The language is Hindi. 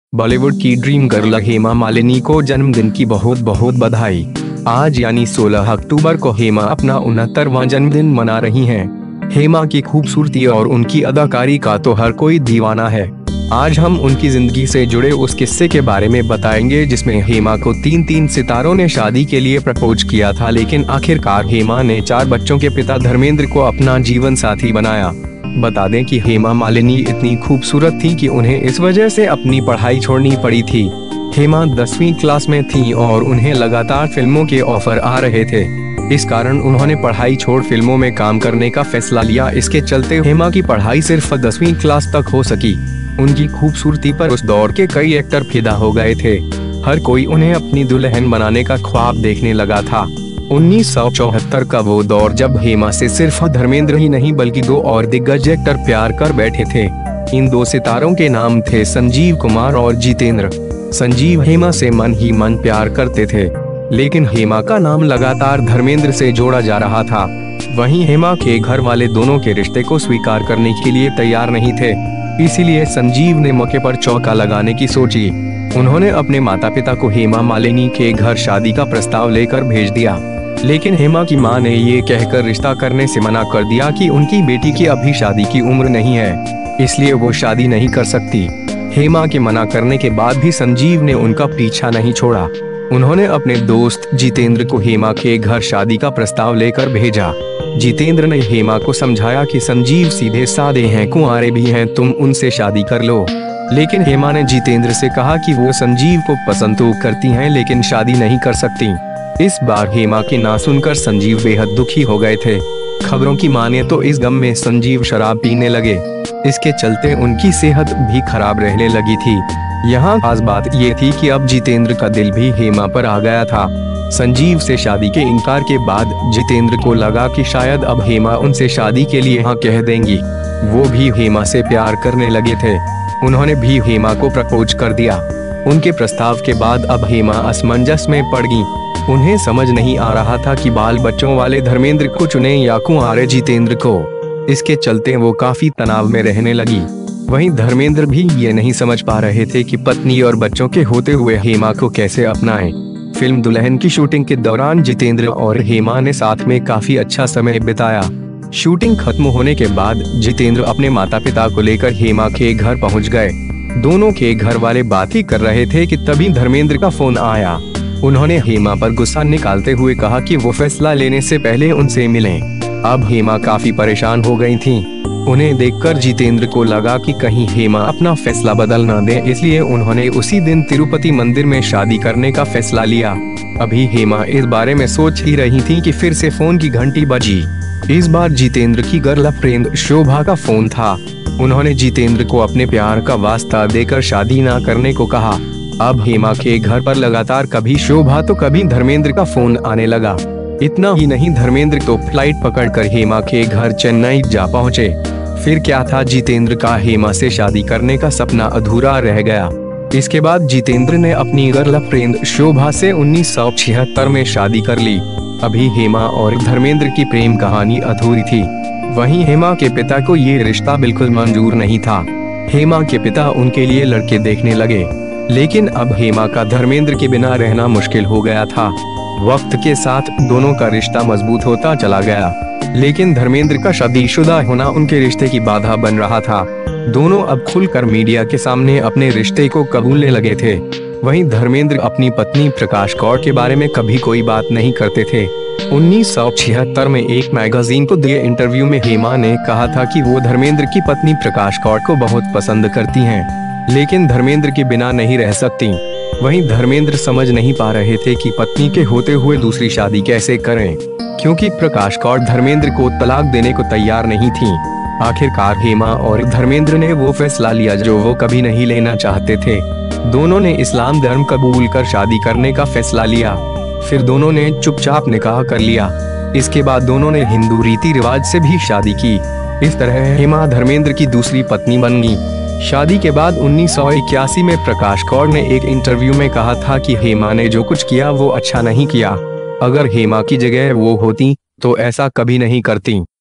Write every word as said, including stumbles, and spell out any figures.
बॉलीवुड की ड्रीम गर्ल हेमा मालिनी को जन्मदिन की बहुत बहुत बधाई। आज यानी सोलह अक्टूबर को हेमा अपना उनहत्तरवां जन्मदिन मना रही हैं। हेमा की खूबसूरती और उनकी अदाकारी का तो हर कोई दीवाना है। आज हम उनकी जिंदगी से जुड़े उस किस्से के बारे में बताएंगे जिसमें हेमा को तीन तीन सितारों ने शादी के लिए प्रपोज किया था, लेकिन आखिरकार हेमा ने चार बच्चों के पिता धर्मेंद्र को अपना जीवन साथी बनाया। बता दें कि हेमा मालिनी इतनी खूबसूरत थी कि उन्हें इस वजह से अपनी पढ़ाई छोड़नी पड़ी थी। हेमा दसवीं क्लास में थीं और उन्हें लगातार फिल्मों के ऑफर आ रहे थे। इस कारण उन्होंने पढ़ाई छोड़ फिल्मों में काम करने का फैसला लिया। इसके चलते हेमा की पढ़ाई सिर्फ दसवीं क्लास तक हो सकी। उनकी खूबसूरती पर उस दौर के कई एक्टर फिदा हो गए थे। हर कोई उन्हें अपनी दुल्हन बनाने का ख्वाब देखने लगा था। उन्नीस सौ चौहत्तर का वो दौर जब हेमा से सिर्फ धर्मेंद्र ही नहीं बल्कि दो और दिग्गज एक्टर प्यार कर बैठे थे। इन दो सितारों के नाम थे संजीव कुमार और जितेंद्र। संजीव हेमा से मन ही मन प्यार करते थे, लेकिन हेमा का नाम लगातार धर्मेंद्र से जोड़ा जा रहा था। वहीं हेमा के घर वाले दोनों के रिश्ते को स्वीकार करने के लिए तैयार नहीं थे। इसीलिए संजीव ने मौके पर चौका लगाने की सोची। उन्होंने अपने माता पिता को हेमा मालिनी के घर शादी का प्रस्ताव लेकर भेज दिया, लेकिन हेमा की मां ने ये कहकर रिश्ता करने से मना कर दिया कि उनकी बेटी की अभी शादी की उम्र नहीं है, इसलिए वो शादी नहीं कर सकती। हेमा के मना करने के बाद भी संजीव ने उनका पीछा नहीं छोड़ा। उन्होंने अपने दोस्त जितेंद्र को हेमा के घर शादी का प्रस्ताव लेकर भेजा। जितेंद्र ने हेमा को समझाया कि संजीव सीधे साधे हैं, कुंवारे भी हैं, तुम उनसे शादी कर लो। लेकिन हेमा ने जितेंद्र से कहा कि वो संजीव को पसंद तो करती हैं लेकिन शादी नहीं कर सकती। इस बार हेमा की ना सुनकर संजीव बेहद दुखी हो गए थे। खबरों की माने तो इस गम में संजीव शराब पीने लगे। इसके चलते उनकी सेहत भी खराब रहने लगी थी। यहाँ खास बात ये थी कि अब जितेंद्र का दिल भी हेमा पर आ गया था। संजीव से शादी के इनकार के बाद जितेंद्र को लगा कि शायद अब हेमा उनसे शादी के लिए हाँ कह देंगी। वो भी हेमा से प्यार करने लगे थे। उन्होंने भी हेमा को प्रपोज कर दिया। उनके प्रस्ताव के बाद अब हेमा असमंजस में पड़ गई। उन्हें समझ नहीं आ रहा था कि बाल बच्चों वाले धर्मेंद्र को चुने या कुंवारे जितेंद्र को। इसके चलते वो काफी तनाव में रहने लगी। वहीं धर्मेंद्र भी ये नहीं समझ पा रहे थे कि पत्नी और बच्चों के होते हुए हेमा को कैसे अपनाएं। फिल्म दुल्हन की शूटिंग के दौरान जितेंद्र और हेमा ने साथ में काफी अच्छा समय बिताया। शूटिंग खत्म होने के बाद जितेंद्र अपने माता पिता को लेकर हेमा के घर पहुँच गए। दोनों के घर वाले बात ही कर रहे थे कि तभी धर्मेंद्र का फोन आया। उन्होंने हेमा पर गुस्सा निकालते हुए कहा कि वो फैसला लेने से पहले उनसे मिलें। अब हेमा काफी परेशान हो गई थीं। उन्हें देखकर जितेंद्र को लगा कि कहीं हेमा अपना फैसला बदल न दे, इसलिए उन्होंने उसी दिन तिरुपति मंदिर में शादी करने का फैसला लिया। अभी हेमा इस बारे में सोच ही रही थी कि फिर से फोन की घंटी बजी। इस बार जितेंद्र की गर्लफ्रेंड शोभा का फोन था। उन्होंने जितेंद्र को अपने प्यार का वास्ता देकर शादी न करने को कहा। अब हेमा के घर पर लगातार कभी शोभा तो कभी धर्मेंद्र का फोन आने लगा। इतना ही नहीं, धर्मेंद्र तो फ्लाइट पकड़कर हेमा के घर चेन्नई जा पहुंचे। फिर क्या था, जितेंद्र का हेमा से शादी करने का सपना अधूरा रह गया। इसके बाद जितेंद्र ने अपनी गर्लफ्रेंड शोभा से उन्नीस सौ छिहत्तर में शादी कर ली। अभी हेमा और धर्मेंद्र की प्रेम कहानी अधूरी थी। वहीं हेमा के पिता को ये रिश्ता बिल्कुल मंजूर नहीं था। हेमा के पिता उनके लिए लड़के देखने लगे, लेकिन अब हेमा का धर्मेंद्र के बिना रहना मुश्किल हो गया था। वक्त के साथ दोनों का रिश्ता मजबूत होता चला गया, लेकिन धर्मेंद्र का शादीशुदा होना उनके रिश्ते की बाधा बन रहा था। दोनों अब खुलकर मीडिया के सामने अपने रिश्ते को कबूलने लगे थे। वहीं धर्मेंद्र अपनी पत्नी प्रकाश कौर के बारे में कभी कोई बात नहीं करते थे। उन्नीस सौ छिहत्तर में एक मैगजीन को दिए इंटरव्यू में हेमा ने कहा था कि वो धर्मेंद्र की पत्नी प्रकाश कौर को बहुत पसंद करती हैं, लेकिन धर्मेंद्र के बिना नहीं रह सकती। वहीं धर्मेंद्र समझ नहीं पा रहे थे कि पत्नी के होते हुए दूसरी शादी कैसे करें, क्योंकि प्रकाश कौर धर्मेंद्र को तलाक देने को तैयार नहीं थी। आखिरकार हेमा और धर्मेंद्र ने वो फैसला लिया जो वो कभी नहीं लेना चाहते थे। दोनों ने इस्लाम धर्म कबूल कर शादी करने का फैसला लिया। फिर दोनों ने चुपचाप निकाह कर लिया। इसके बाद दोनों ने हिंदू रीति रिवाज से भी शादी की। इस तरह हेमा धर्मेंद्र की दूसरी पत्नी बन गई। शादी के बाद उन्नीस सौ इक्यासी में प्रकाश कौर ने एक इंटरव्यू में कहा था कि हेमा ने जो कुछ किया वो अच्छा नहीं किया। अगर हेमा की जगह वो होती तो ऐसा कभी नहीं करती।